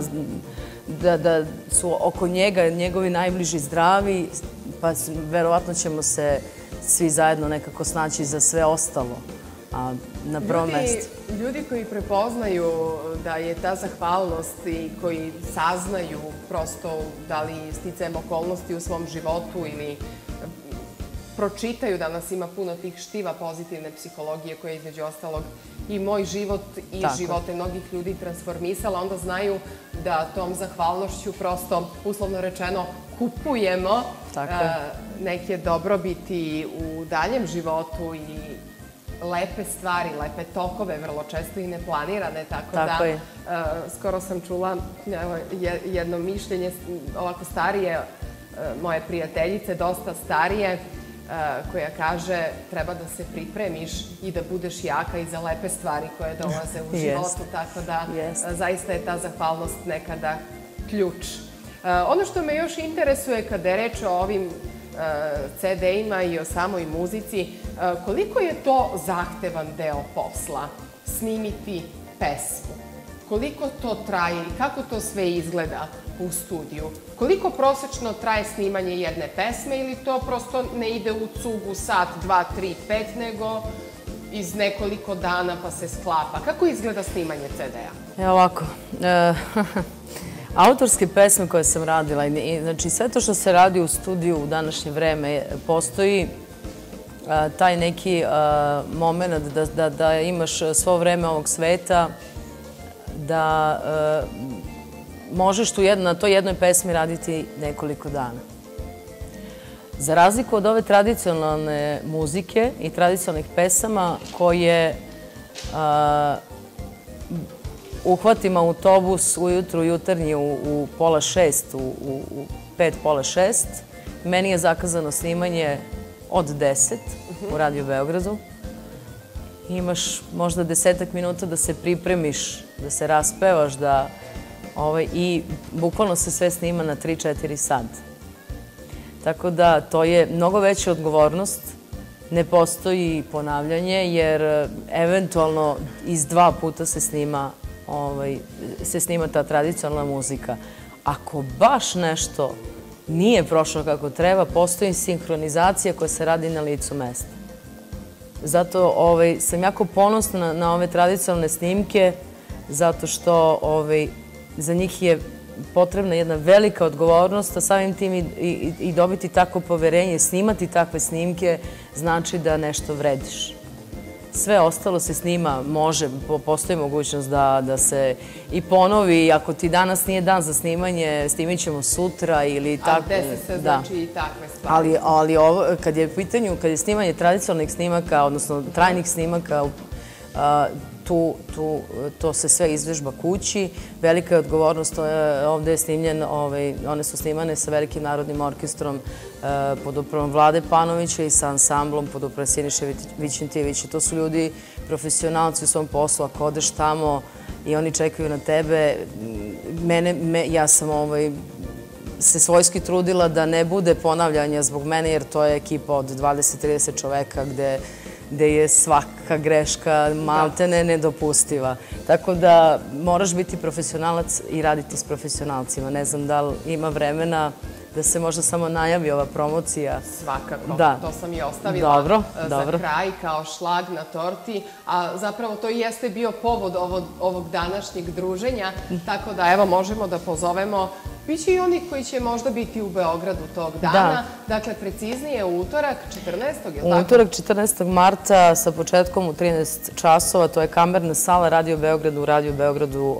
da su oko njega njegovi najbliži zdravi, pa verovatno ćemo se svi zajedno nekako snaći za sve ostalo. A na prvom mestu. Ljudi koji prepoznaju da je ta zahvalnost i koji saznaju prosto da li sticajem okolnosti u svom životu ili pročitaju da nas ima puno tih štiva pozitivne psihologije koja je između ostalog i moj život i živote mnogih ljudi transformisala, onda znaju da tom zahvalnošću prosto, uslovno rečeno, kupujemo neke dobrobiti u daljem životu i lepe stvari, lepe tokove, vrlo često i neplanirane, tako da skoro sam čula jedno mišljenje, ovako starije, moje prijateljice, dosta starije, koja kaže treba da se pripremiš i da budeš jaka i za lepe stvari koje dolaze u životu, tako da zaista je ta zahvalnost nekada ključ. Ono što me još interesuje kada je reč o ovim ce de-ima i o samoj muzici, koliko je to zahtevan deo posla, snimiti pesmu? Koliko to traje i kako to sve izgleda u studiju? Koliko prosečno traje snimanje jedne pesme ili to prosto ne ide u cugu sat, dva, tri, pet, nego iz nekoliko dana pa se sklapa? Kako izgleda snimanje ce de-a? Evo ovako, autorske pesme koje sam radila, znači sve to što se radi u studiju u današnje vreme, postoji taj neki moment da imaš svo vreme ovog sveta, da možeš na toj jednoj pesmi raditi nekoliko dana. Za razliku od ove tradicionalne muzike i tradicionalnih pesama koje uhvatim autobus ujutru, jutarnji u pola šest, u pet, pola šest. Meni je zakazano snimanje od deset u Radio Beogradu. Imaš možda desetak minuta da se pripremiš, da se raspevaš i bukvalno se sve snima na tri četiri sata. Tako da to je mnogo veća odgovornost. Ne postoji ponavljanje jer eventualno iz dva puta se snima se snima ta tradicionalna muzika. Ako baš nešto nije prošlo kako treba, postoji sinhronizacija koja se radi na licu mesta. Zato sam jako ponosna na ove tradicionalne snimke, zato što za njih je potrebna jedna velika odgovornost, a samim tim i dobiti takvo poverenje, snimati takve snimke, znači da nešto vrediš. Sve ostalo se snima, može, postoji mogućnost da se i ponovi. Ako ti danas nije dan za snimanje, snimit ćemo sutra ili tako. A desi se znači i takve stvari. Ali kad je u pitanju, kad je snimanje tradicionalnih snimaka, odnosno trajnih snimaka, to se sve izvežba kući. Velika je odgovornost, ovde je snimljen, one su snimane sa Velikim narodnim orkestrom pod upravom Vlade Panovića i sa ansamblom pod upravom Siniše Vićentijevića. To su ljudi, profesionalci u svom poslu, ako odeš tamo i oni čekaju na tebe, ja sam se svojski trudila da ne bude ponavljanja zbog mene, jer to je ekipa od dvadeset do trideset čoveka gde je svaka greška maltene nedopustiva. Tako da moraš biti profesionalac i raditi s profesionalcima. Ne znam da li ima vremena da se možda samo najavi ova promocija. Svakako. To sam i ostavila za kraj kao šlag na torti. A zapravo to i jeste bio povod ovog današnjeg druženja. Tako da evo možemo da pozovemo. Biće i oni koji će možda biti u Beogradu tog dana. Dakle, preciznije u utorak četrnaestog je li tako? U utorak četrnaestog marta sa početkom u trinaest časova. To je kamerna sala Radio Beogradu. U Radio Beogradu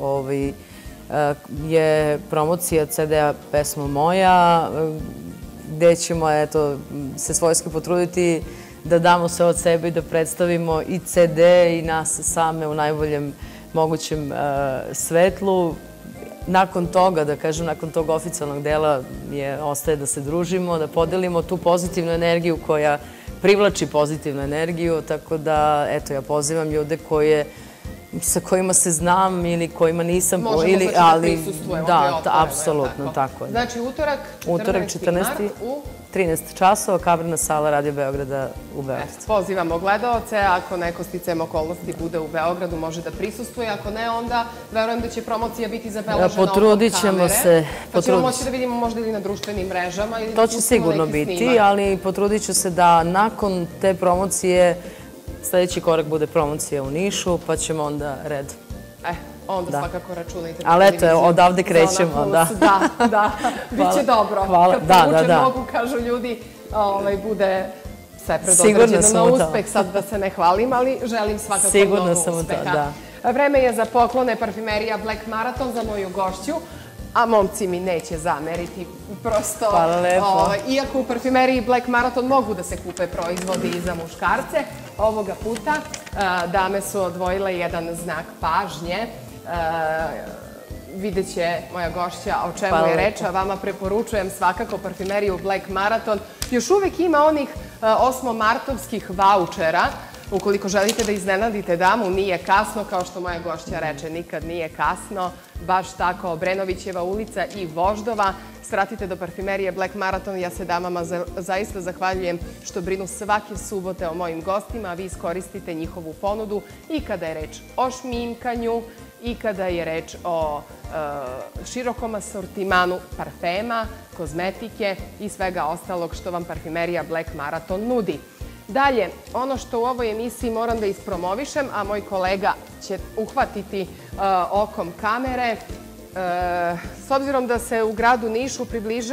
je promocija ce de-a Pesma moja, gde ćemo se svojski potruditi da damo sve od sebe i da predstavimo i ce de i nas same u najboljem mogućem svetlu. Nakon toga, da kažem, nakon tog oficijalnog dela ostaje da se družimo, da podelimo tu pozitivnu energiju koja privlači pozitivnu energiju, tako da, eto, ja pozivam ljude koje sa kojima se znam ili kojima nisam. Možemo znači da prisustvujemo. Da, apsolutno, tako je. Znači, utorak, četrnaesti mart u trinaest časova, kamerna sala Radio Beograda u Beogradu. Pozivamo gledaoce, ako neko sticajem okolnosti bude u Beogradu, može da prisustvuje, ako ne, onda verujem da će promocija biti zabeležena oko kamere. Potrudit ćemo se. Pa ćemo moći da vidimo možda ili na društvenim mrežama. To će sigurno biti, ali potrudit ću se da nakon te promocije sljedeći korak bude promocija u Nišu, pa ćemo onda red. E, onda svakako računajte. Ali eto, odavde krećemo. Da, da, bit će dobro. Kad povuče mogu, kažu ljudi, bude sve predograđeno na uspeh. Sad da se ne hvalim, ali želim svakako mnogo uspeha. Vreme je za poklone parfumerija Black Marathon za moju gošću. A momci mi neće zameriti. Prosto, iako u parfumeriji Black Marathon mogu da se kupe proizvodi i za muškarce, ovoga puta dame su odvojile jedan znak pažnje. Vidjet će moja gošća o čemu je reč, a vama preporučujem svakako parfumeriju Black Marathon. Još uvek ima onih osmomartovskih vaučera. Ukoliko želite da iznenadite damu, nije kasno, kao što moja gošća reče, nikad nije kasno. Baš tako, Obrenovićeva ulica i Voždova. Svratite do parfumerije Black Marathon. Ja se damama zaista zahvaljujem što brinu svake subote o mojim gostima, a vi iskoristite njihovu ponudu i kada je reč o šminkanju i kada je reč o širokom asortimanu parfema, kozmetike i svega ostalog što vam parfumerija Black Marathon nudi. Dalje, ono što u ovoj emisiji moram da ispromovišem, a moj kolega će uhvatiti okom kamere, s obzirom da se u gradu Nišu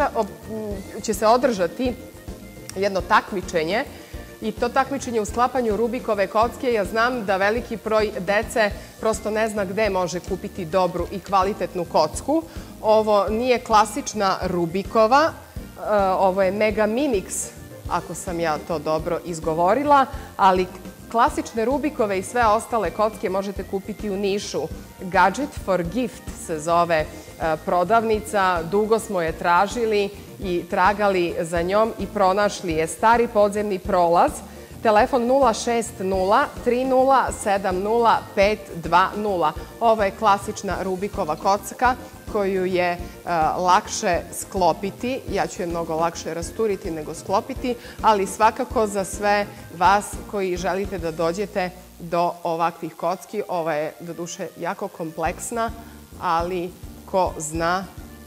će se održati jedno takmičenje i to takmičenje u sklapanju Rubikove kocke. Ja znam da veliki broj dece prosto ne zna gde može kupiti dobru i kvalitetnu kocku. Ovo nije klasična Rubikova, ovo je Mega Minix, ako sam ja to dobro izgovorila, ali klasične Rubikove i sve ostale kocke možete kupiti u Nišu. Gadget for Gift se zove prodavnica, dugo smo je tražili i tragali za njom i pronašli je. Stari podzemni prolaz, telefon nula šest nula tri nula sedam nula pet dva nula. Ovo je klasična Rubikova kocka koju je lakše sklopiti. Ja ću je mnogo lakše rasturiti nego sklopiti, ali svakako za sve vas koji želite da dođete do ovakvih kocki. Ova je doduše jako kompleksna, ali ko zna,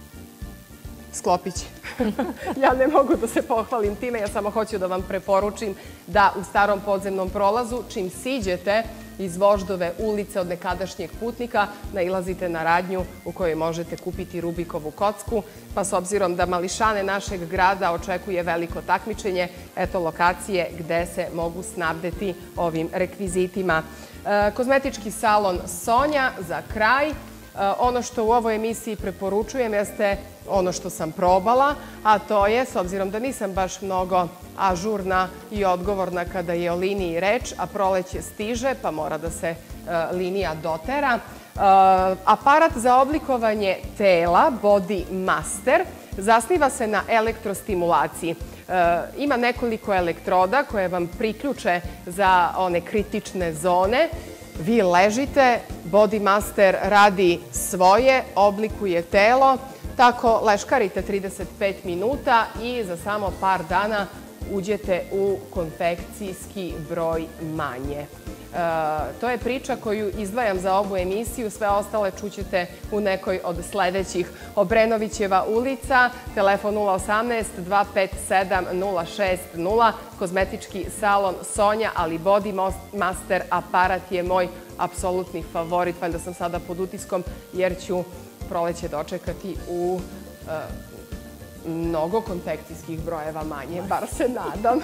sklopit će. Ja ne mogu da se pohvalim time, ja samo hoću da vam preporučim da u starom podzemnom prolazu, čim siđete iz Voždove ulice od nekadašnjeg Putnika, nailazite na radnju u kojoj možete kupiti Rubikovu kocku, pa s obzirom da mališane našeg grada očekuje veliko takmičenje, eto lokacije gde se mogu snabdeti ovim rekvizitima. Kozmetički salon Sonja za kraj. Ono što u ovoj emisiji preporučujem jeste ono što sam probala, a to je, s obzirom da nisam baš mnogo ažurna i odgovorna kada je o liniji reč, a proleće stiže, pa mora da se linija dotera. Aparat za oblikovanje tela, Body Master, zasniva se na elektrostimulaciji. Ima nekoliko elektroda koje vam priključe za one kritične zone. Vi ležite, Body Master radi svoje, oblikuje telo. tako leškarite trideset pet minuta i za samo par dana uđete u konfekcijski broj manje. To je priča koju izdvajam za ovu emisiju, sve ostale čućete u nekoj od sledećih. Obrenovićeva ulica, telefon nula osamnaest dva pet sedam nula šest nula, kozmetički salon Sonja, ali Body Master aparat je moj apsolutni favorit, pa da sam sada pod utiskom jer ću proleće dočekati u mnogo konfekcijskih brojeva manje, bar se nadam.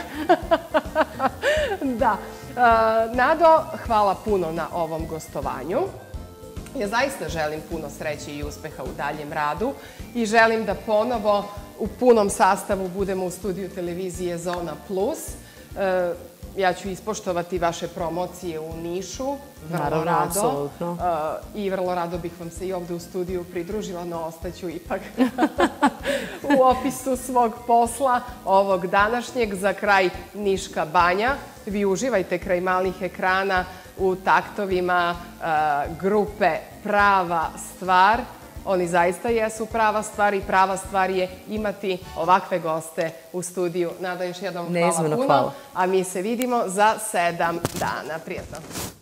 Da. Nado, hvala puno na ovom gostovanju. Ja zaista želim puno sreće i uspeha u daljem radu i želim da ponovo u punom sastavu budemo u studiju televizije Zona Plus. Ja ću ispoštovati vaše promocije u Nišu, vrlo rado. I vrlo rado bih vam se i ovde u studiju pridružila, no ostaću ipak u opisu svog posla ovog današnjeg. Za kraj Niška banja. Vi uživajte kraj malih ekrana u taktovima grupe Prava stvar. Oni zaista jesu prava stvar i prava stvar je imati ovakve goste u studiju. Nada, još jednom hvala puno. A mi se vidimo za sedam dana. Prijetno.